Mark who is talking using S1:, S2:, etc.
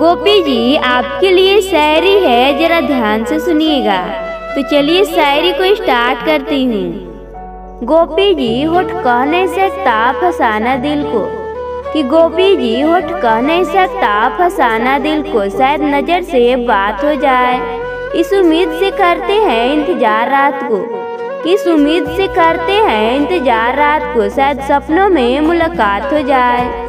S1: गोपी जी आपके लिए शायरी है, जरा ध्यान से सुनिएगा। तो चलिए शायरी को स्टार्ट करती हूँ। गोपी जी होठ कह नहीं सकता फसाना दिल को, कि गोपी जी होठ कह नहीं सकता फसाना दिल को, शायद नजर से बात हो जाए। इस उम्मीद से करते हैं इंतजार रात को, किस उम्मीद से करते हैं इंतजार रात को, शायद सपनों में मुलाकात हो जाए।